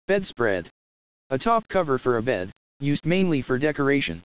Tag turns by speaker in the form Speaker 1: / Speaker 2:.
Speaker 1: Bedspread. A top cover for a bed, used mainly for decoration.